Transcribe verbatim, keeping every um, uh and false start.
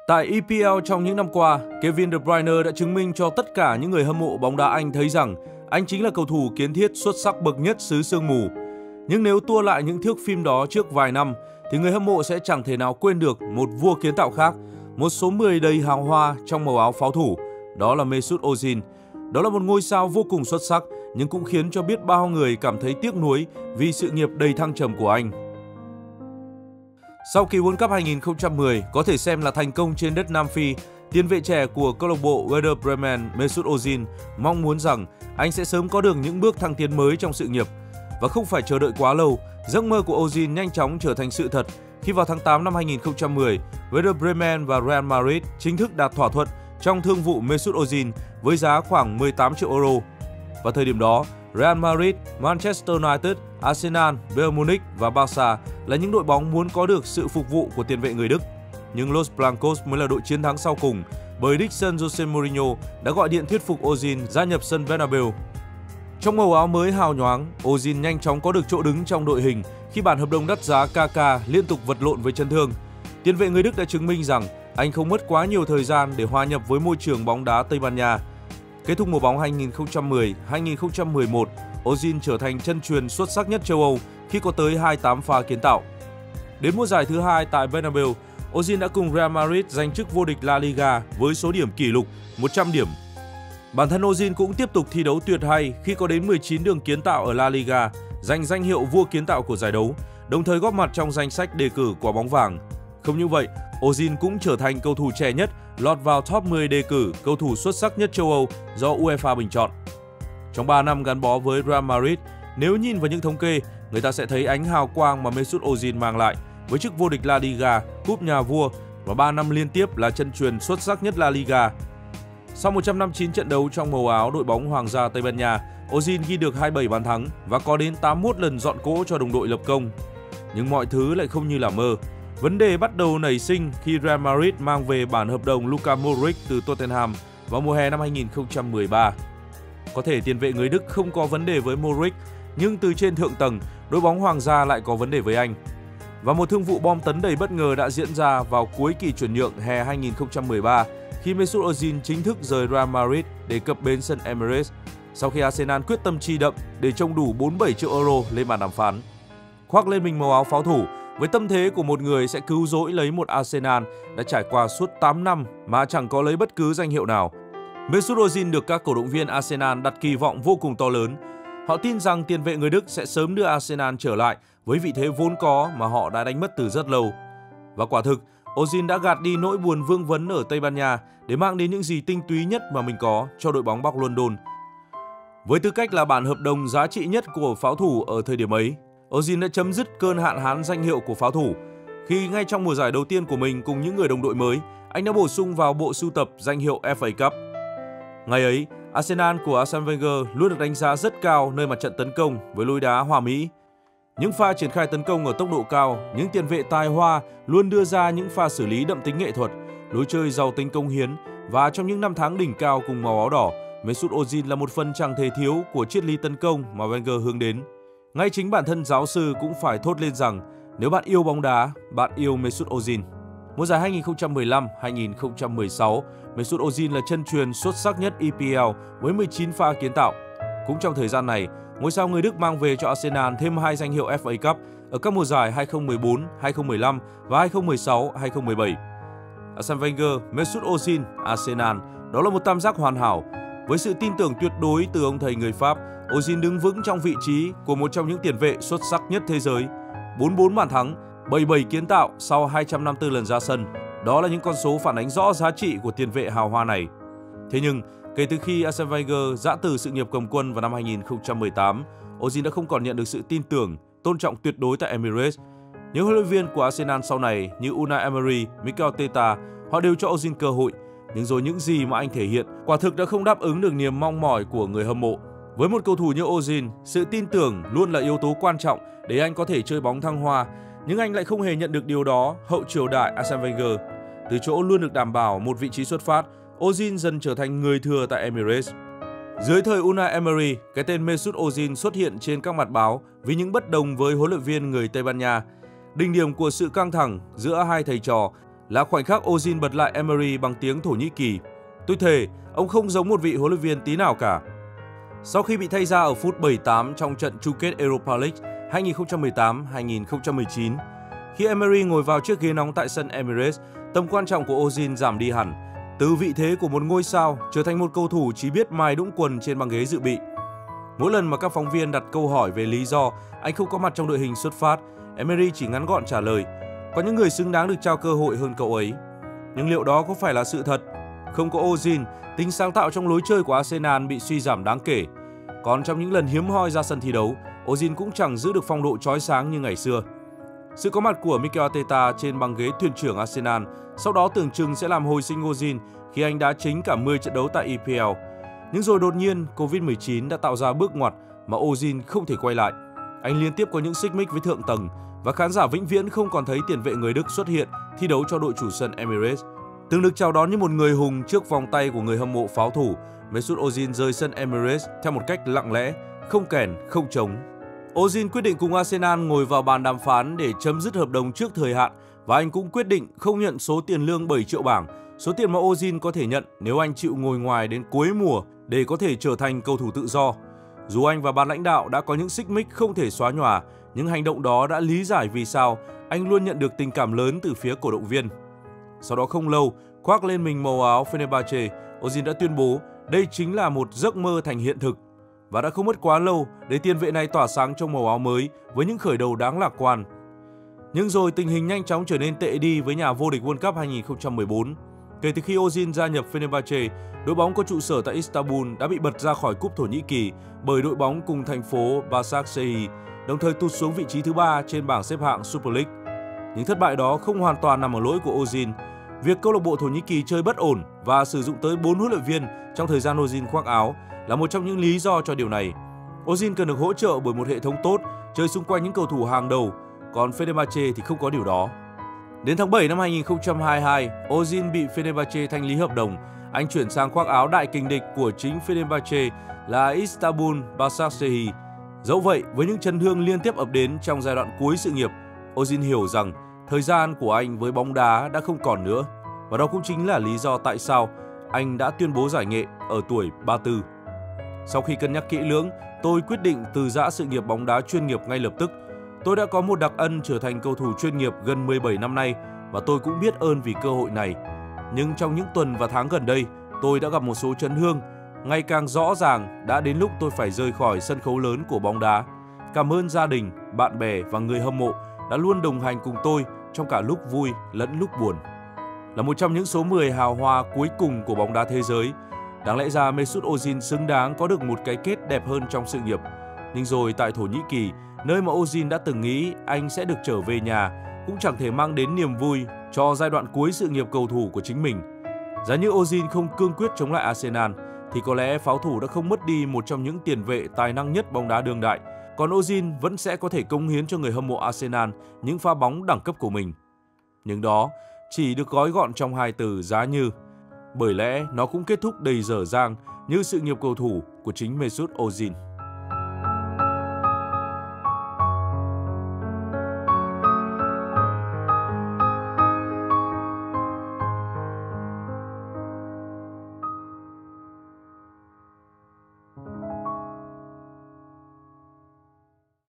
Tại e pê lờ trong những năm qua, Kevin De Bruyne đã chứng minh cho tất cả những người hâm mộ bóng đá Anh thấy rằng anh chính là cầu thủ kiến thiết xuất sắc bậc nhất xứ sương mù. Nhưng nếu tua lại những thước phim đó trước vài năm, thì người hâm mộ sẽ chẳng thể nào quên được một vua kiến tạo khác, một số mười đầy hào hoa trong màu áo pháo thủ, đó là Mesut Ozil. Đó là một ngôi sao vô cùng xuất sắc, nhưng cũng khiến cho biết bao người cảm thấy tiếc nuối vì sự nghiệp đầy thăng trầm của anh. Sau kỳ World Cup hai nghìn không trăm mười có thể xem là thành công trên đất Nam Phi, tiền vệ trẻ của câu lạc bộ Werder Bremen Mesut Ozil mong muốn rằng anh sẽ sớm có được những bước thăng tiến mới trong sự nghiệp. Và không phải chờ đợi quá lâu, giấc mơ của Ozil nhanh chóng trở thành sự thật khi vào tháng tám năm hai nghìn không trăm mười, Werder Bremen và Real Madrid chính thức đạt thỏa thuận trong thương vụ Mesut Ozil với giá khoảng mười tám triệu euro. Vào thời điểm đó, Real Madrid, Manchester United, Arsenal, Bayern Munich và Barca là những đội bóng muốn có được sự phục vụ của tiền vệ người Đức. Nhưng Los Blancos mới là đội chiến thắng sau cùng bởi đích thân Jose Mourinho đã gọi điện thuyết phục Ozil gia nhập sân Bernabeu. Trong màu áo mới hào nhoáng, Ozil nhanh chóng có được chỗ đứng trong đội hình khi bản hợp đồng đắt giá ca ca liên tục vật lộn với chấn thương. Tiền vệ người Đức đã chứng minh rằng anh không mất quá nhiều thời gian để hòa nhập với môi trường bóng đá Tây Ban Nha. Kết thúc mùa bóng hai nghìn không trăm mười hai nghìn không trăm mười một, Ozil trở thành chân truyền xuất sắc nhất châu Âu khi có tới hai mươi tám pha kiến tạo. Đến mùa giải thứ hai tại Bernabeu, Ozil đã cùng Real Madrid giành chức vô địch La Liga với số điểm kỷ lục một trăm điểm. Bản thân Ozil cũng tiếp tục thi đấu tuyệt hay khi có đến mười chín đường kiến tạo ở La Liga, giành danh hiệu vua kiến tạo của giải đấu, đồng thời góp mặt trong danh sách đề cử quả bóng vàng. Không như vậy, Ozil cũng trở thành cầu thủ trẻ nhất lọt vào top mười đề cử cầu thủ xuất sắc nhất châu Âu do UEFA bình chọn. Trong ba năm gắn bó với Real Madrid, nếu nhìn vào những thống kê, người ta sẽ thấy ánh hào quang mà Mesut Ozil mang lại với chức vô địch La Liga, cúp nhà vua và ba năm liên tiếp là chân truyền xuất sắc nhất La Liga. Sau một trăm năm mươi chín trận đấu trong màu áo đội bóng Hoàng gia Tây Ban Nha, Ozil ghi được hai mươi bảy bàn thắng và có đến tám mươi mốt lần dọn cỗ cho đồng đội lập công. Nhưng mọi thứ lại không như là mơ. Vấn đề bắt đầu nảy sinh khi Real Madrid mang về bản hợp đồng Luka Modric từ Tottenham vào mùa hè năm hai nghìn không trăm mười ba. Có thể tiền vệ người Đức không có vấn đề với Modric, nhưng từ trên thượng tầng, đội bóng Hoàng gia lại có vấn đề với anh. Và một thương vụ bom tấn đầy bất ngờ đã diễn ra vào cuối kỳ chuyển nhượng hè hai nghìn không trăm mười ba khi Mesut Ozil chính thức rời Real Madrid để cập bến sân Emirates sau khi Arsenal quyết tâm chi đậm để trông đủ bốn mươi bảy triệu euro lên bàn đàm phán. Khoác lên mình màu áo pháo thủ với tâm thế của một người sẽ cứu rỗi lấy một Arsenal đã trải qua suốt tám năm mà chẳng có lấy bất cứ danh hiệu nào, Mesut Ozil được các cổ động viên Arsenal đặt kỳ vọng vô cùng to lớn. Họ tin rằng tiền vệ người Đức sẽ sớm đưa Arsenal trở lại với vị thế vốn có mà họ đã đánh mất từ rất lâu. Và quả thực, Ozil đã gạt đi nỗi buồn vương vấn ở Tây Ban Nha để mang đến những gì tinh túy nhất mà mình có cho đội bóng Bắc London. Với tư cách là bản hợp đồng giá trị nhất của pháo thủ ở thời điểm ấy, Ozil đã chấm dứt cơn hạn hán danh hiệu của pháo thủ khi ngay trong mùa giải đầu tiên của mình cùng những người đồng đội mới, anh đã bổ sung vào bộ sưu tập danh hiệu ép a Cup. Ngày ấy, Arsenal của Arsene Wenger luôn được đánh giá rất cao nơi mặt trận tấn công với lối đá hoa mỹ. Những pha triển khai tấn công ở tốc độ cao, những tiền vệ tài hoa luôn đưa ra những pha xử lý đậm tính nghệ thuật, lối chơi giàu tính công hiến và trong những năm tháng đỉnh cao cùng màu áo đỏ, Mesut Ozil là một phần chẳng thể thiếu của triết lý tấn công mà Wenger hướng đến. Ngay chính bản thân giáo sư cũng phải thốt lên rằng nếu bạn yêu bóng đá, bạn yêu Mesut Ozil. Mùa giải hai nghìn không trăm mười lăm hai nghìn không trăm mười sáu, Mesut Ozil là chân truyền xuất sắc nhất e pê lờ với mười chín pha kiến tạo. Cũng trong thời gian này, ngôi sao người Đức mang về cho Arsenal thêm hai danh hiệu ép a Cup ở các mùa giải hai nghìn không trăm mười bốn hai nghìn không trăm mười lăm và hai nghìn không trăm mười sáu hai nghìn không trăm mười bảy. Arsene Wenger, Mesut Ozil, Arsenal, đó là một tam giác hoàn hảo. Với sự tin tưởng tuyệt đối từ ông thầy người Pháp, Ozil đứng vững trong vị trí của một trong những tiền vệ xuất sắc nhất thế giới. bốn mươi bốn bàn thắng, bảy mươi bảy kiến tạo sau hai trăm năm mươi tư lần ra sân. Đó là những con số phản ánh rõ giá trị của tiền vệ hào hoa này. Thế nhưng, kể từ khi Arsene Wenger giã từ sự nghiệp cầm quân vào năm hai nghìn không trăm mười tám, Ozil đã không còn nhận được sự tin tưởng, tôn trọng tuyệt đối tại Emirates. Những huấn luyện viên của Arsenal sau này như Unai Emery, Mikel Arteta, họ đều cho Ozil cơ hội. Nhưng rồi những gì mà anh thể hiện quả thực đã không đáp ứng được niềm mong mỏi của người hâm mộ. Với một cầu thủ như Ozil, sự tin tưởng luôn là yếu tố quan trọng để anh có thể chơi bóng thăng hoa. Nhưng anh lại không hề nhận được điều đó hậu triều đại Arsene Wenger. Từ chỗ luôn được đảm bảo một vị trí xuất phát, Ozil dần trở thành người thừa tại Emirates. Dưới thời Unai Emery, cái tên Mesut Ozil xuất hiện trên các mặt báo vì những bất đồng với huấn luyện viên người Tây Ban Nha. Đỉnh điểm của sự căng thẳng giữa hai thầy trò là khoảnh khắc Ozil bật lại Emery bằng tiếng Thổ Nhĩ Kỳ. Tôi thề, ông không giống một vị huấn luyện viên tí nào cả. Sau khi bị thay ra ở phút bảy mươi tám trong trận chung kết Europa League hai nghìn không trăm mười tám hai nghìn không trăm mười chín, khi Emery ngồi vào chiếc ghế nóng tại sân Emirates, tầm quan trọng của Ozil giảm đi hẳn, từ vị thế của một ngôi sao trở thành một cầu thủ chỉ biết mài đũng quần trên băng ghế dự bị. Mỗi lần mà các phóng viên đặt câu hỏi về lý do anh không có mặt trong đội hình xuất phát, Emery chỉ ngắn gọn trả lời: có những người xứng đáng được trao cơ hội hơn cậu ấy. Nhưng liệu đó có phải là sự thật? Không có Ozil, tính sáng tạo trong lối chơi của Arsenal bị suy giảm đáng kể. Còn trong những lần hiếm hoi ra sân thi đấu, Ozil cũng chẳng giữ được phong độ chói sáng như ngày xưa. Sự có mặt của Mikel Arteta trên băng ghế thuyền trưởng Arsenal sau đó tưởng chừng sẽ làm hồi sinh Ozil khi anh đã chính cả mười trận đấu tại E P L. Nhưng rồi đột nhiên, Covid mười chín đã tạo ra bước ngoặt mà Ozil không thể quay lại. Anh liên tiếp có những xích mích với thượng tầng và khán giả vĩnh viễn không còn thấy tiền vệ người Đức xuất hiện thi đấu cho đội chủ sân Emirates. Từng được chào đón như một người hùng trước vòng tay của người hâm mộ pháo thủ, Mesut Ozil rời sân Emirates theo một cách lặng lẽ, không kèn, không trống. Ozil quyết định cùng Arsenal ngồi vào bàn đàm phán để chấm dứt hợp đồng trước thời hạn và anh cũng quyết định không nhận số tiền lương bảy triệu bảng, số tiền mà Ozil có thể nhận nếu anh chịu ngồi ngoài đến cuối mùa để có thể trở thành cầu thủ tự do. Dù anh và ban lãnh đạo đã có những xích mích không thể xóa nhòa, nhưng hành động đó đã lý giải vì sao anh luôn nhận được tình cảm lớn từ phía cổ động viên. Sau đó không lâu, khoác lên mình màu áo Fenerbahce, Ozil đã tuyên bố đây chính là một giấc mơ thành hiện thực. Và đã không mất quá lâu để tiền vệ này tỏa sáng trong màu áo mới với những khởi đầu đáng lạc quan. Nhưng rồi tình hình nhanh chóng trở nên tệ đi với nhà vô địch World Cup hai nghìn không trăm mười bốn. Kể từ khi Ozil gia nhập Fenerbahce, đội bóng có trụ sở tại Istanbul đã bị bật ra khỏi cúp Thổ Nhĩ Kỳ bởi đội bóng cùng thành phố Başakşehir, đồng thời tụt xuống vị trí thứ ba trên bảng xếp hạng Super League. Nhưng thất bại đó không hoàn toàn nằm ở lỗi của Ozil. Việc câu lạc bộ Thổ Nhĩ Kỳ chơi bất ổn và sử dụng tới bốn huấn luyện viên trong thời gian Ozil khoác áo là một trong những lý do cho điều này. Ozil cần được hỗ trợ bởi một hệ thống tốt, chơi xung quanh những cầu thủ hàng đầu, còn Fenerbahce thì không có điều đó. Đến tháng bảy năm hai nghìn không trăm hai mươi hai, Ozil bị Fenerbahce thanh lý hợp đồng. Anh chuyển sang khoác áo đại kình địch của chính Fenerbahce là Istanbul Başakşehir. Dẫu vậy, với những chấn thương liên tiếp ập đến trong giai đoạn cuối sự nghiệp, Ozil hiểu rằng thời gian của anh với bóng đá đã không còn nữa. Và đó cũng chính là lý do tại sao anh đã tuyên bố giải nghệ ở tuổi ba mươi tư. Sau khi cân nhắc kỹ lưỡng, tôi quyết định từ giã sự nghiệp bóng đá chuyên nghiệp ngay lập tức. Tôi đã có một đặc ân trở thành cầu thủ chuyên nghiệp gần mười bảy năm nay và tôi cũng biết ơn vì cơ hội này. Nhưng trong những tuần và tháng gần đây, tôi đã gặp một số chấn thương. Ngày càng rõ ràng đã đến lúc tôi phải rời khỏi sân khấu lớn của bóng đá. Cảm ơn gia đình, bạn bè và người hâm mộ đã luôn đồng hành cùng tôi trong cả lúc vui lẫn lúc buồn. Là một trong những số mười hào hoa cuối cùng của bóng đá thế giới, đáng lẽ ra Mesut Ozil xứng đáng có được một cái kết đẹp hơn trong sự nghiệp. Nhưng rồi tại Thổ Nhĩ Kỳ, nơi mà Ozil đã từng nghĩ anh sẽ được trở về nhà, cũng chẳng thể mang đến niềm vui cho giai đoạn cuối sự nghiệp cầu thủ của chính mình. Giá như Ozil không cương quyết chống lại Arsenal, thì có lẽ pháo thủ đã không mất đi một trong những tiền vệ tài năng nhất bóng đá đương đại, còn Ozil vẫn sẽ có thể cống hiến cho người hâm mộ Arsenal những pha bóng đẳng cấp của mình. Nhưng đó chỉ được gói gọn trong hai từ giá như, bởi lẽ nó cũng kết thúc đầy dở dang như sự nghiệp cầu thủ của chính Mesut Ozil.